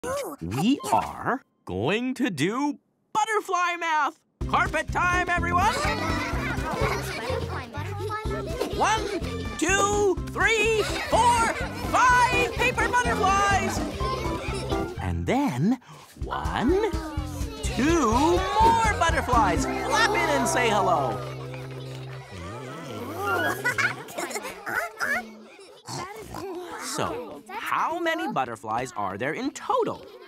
We are going to do butterfly math. Carpet time, everyone. 1, 2, 3, 4, 5 paper butterflies. And then 1, 2 more butterflies. Flap in and say hello. So, how many butterflies are there in total?